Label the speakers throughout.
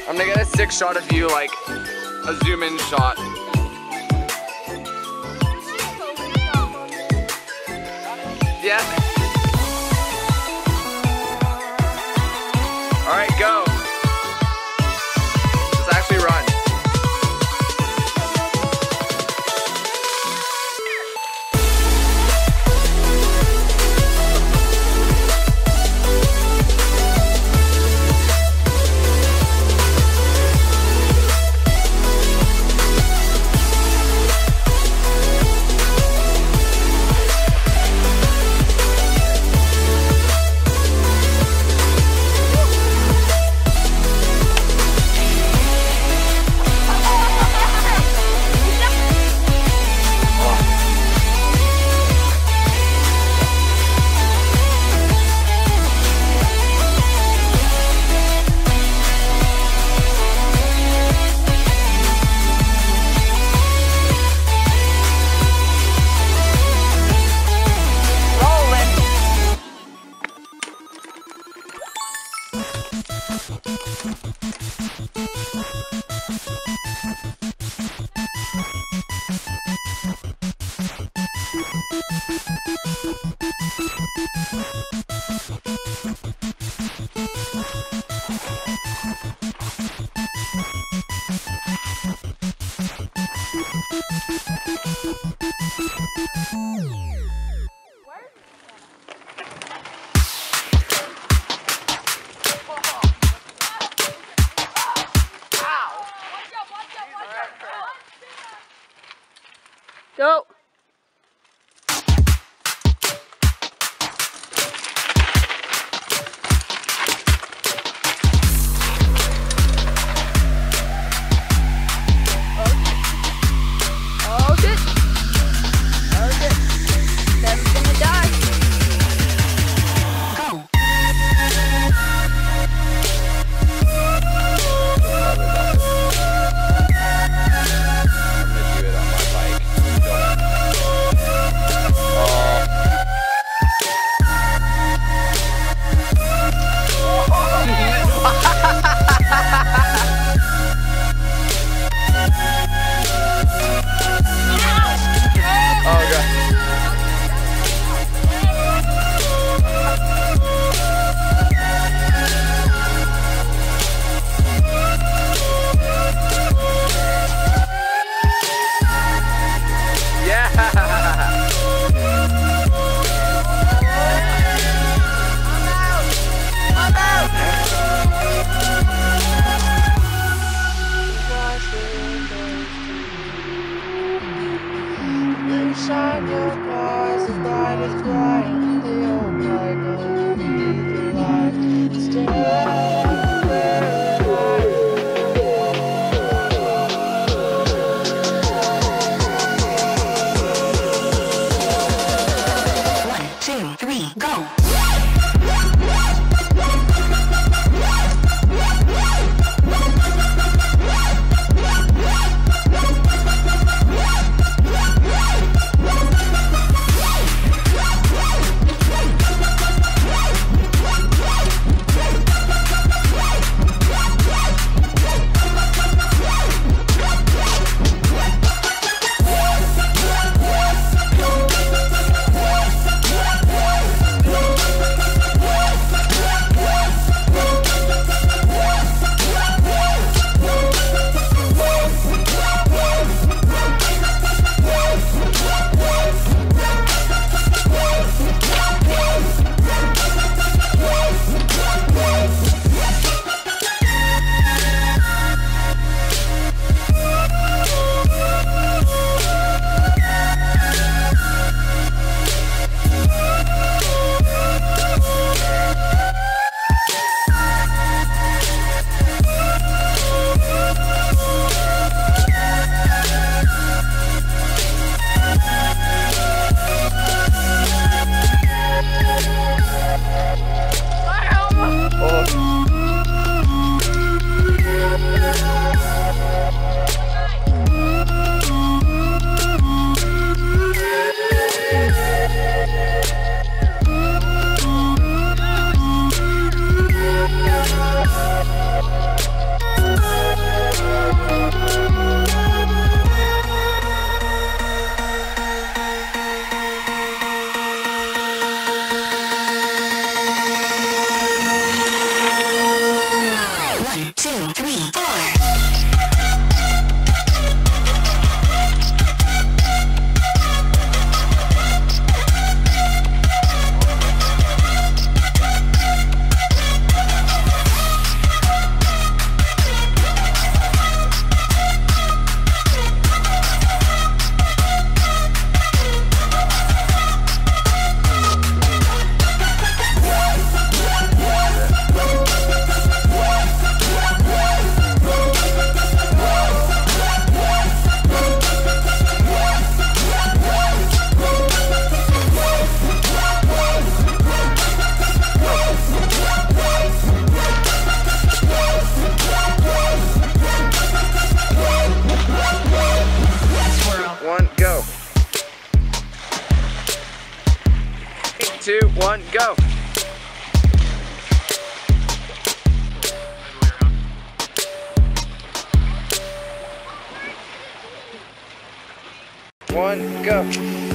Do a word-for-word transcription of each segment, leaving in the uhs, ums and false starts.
Speaker 1: I'm gonna get a sick shot of you, like a zoom in shot. Yeah. All right, go. Let's actually run.
Speaker 2: Go.
Speaker 1: I'm gonna do it on my bike. Two, one, go. One, go.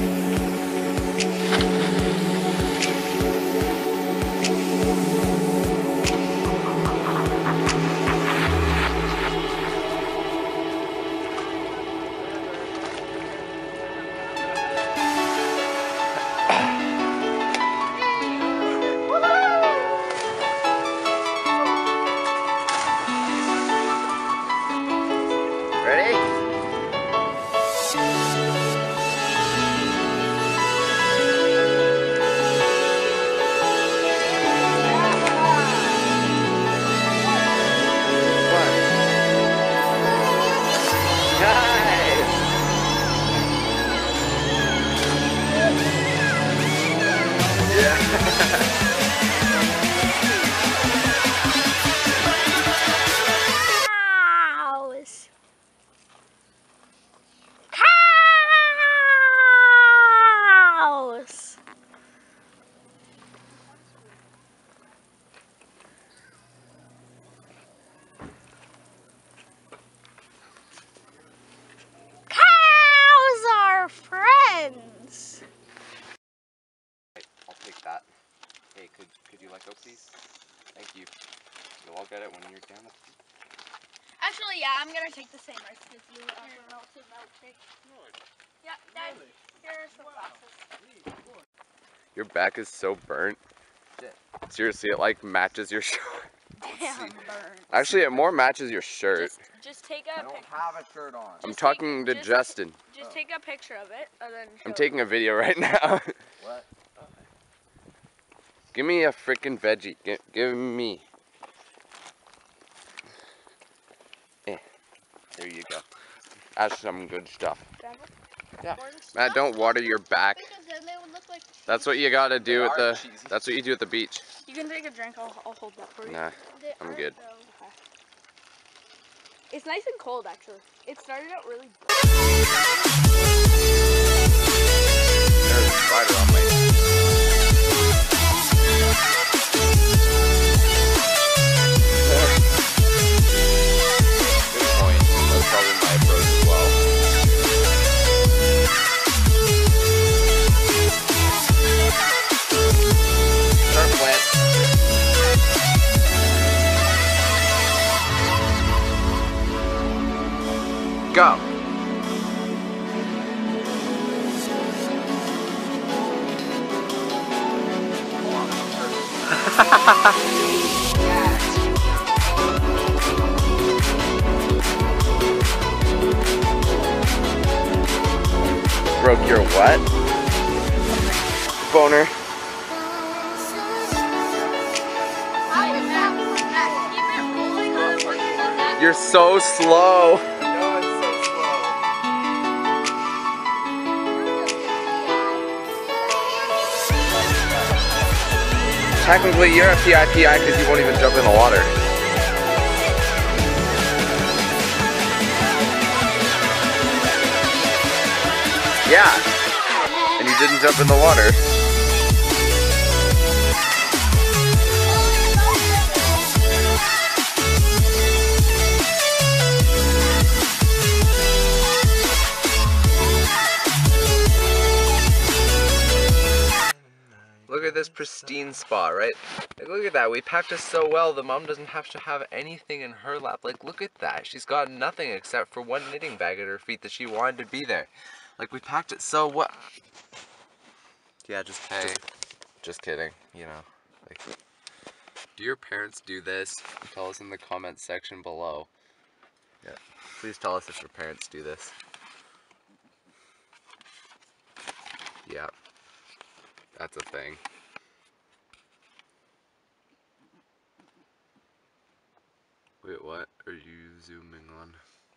Speaker 1: Ready? One. Nice. Yeah. I'll take that. Hey, could could you let go, please? Thank you. You'll all get it when you're done.
Speaker 2: Actually, yeah, I'm gonna take the same rice with you. Uh, for melted milkshake. Yeah, Dad, here are some glasses.
Speaker 1: Your back is so burnt.
Speaker 3: Shit.
Speaker 1: Seriously, it like matches your shirt.
Speaker 2: Damn, burnt.
Speaker 1: Actually, it more matches your shirt.
Speaker 2: Just, just take
Speaker 3: I
Speaker 2: a
Speaker 3: don't
Speaker 2: picture.
Speaker 3: have a shirt on.
Speaker 1: I'm
Speaker 2: Just
Speaker 1: talking
Speaker 2: take,
Speaker 1: to
Speaker 2: just,
Speaker 1: Justin.
Speaker 2: Just
Speaker 3: Oh.
Speaker 2: take a picture of it and then show
Speaker 1: I'm taking a video right now.
Speaker 3: What?
Speaker 1: Give me a freaking veggie. Give, give me. Eh. There you go. That's some good stuff. Yeah. Matt, don't water your back. That's what you gotta do at the. That's what you do at the beach.
Speaker 2: You can take a drink. I'll, I'll hold that for you.
Speaker 1: Nah,
Speaker 2: They
Speaker 1: I'm
Speaker 2: aren't,
Speaker 1: good.
Speaker 2: though. Okay. It's nice and cold, actually. It started out really.
Speaker 1: There's a spider on my. Good point. That's probably my approach as well. Start plant. Go. Broke your what? Boner. You're so slow. No, it's so slow. Technically, you're a P I P I because you won't even jump in the water. Yeah. And you didn't jump in the water. Look at this pristine spot, right? Like, look at that. We packed it so well, the mom doesn't have to have anything in her lap. Like, look at that. She's got nothing except for one knitting bag at her feet that she wanted to be there. Like, we packed it so well. Yeah, just, hey, just, just kidding, you know. Like, do your parents do this? Tell us in the comments section below. Yeah, please tell us if your parents do this. Yeah, that's a thing. Wait, what are you zooming on?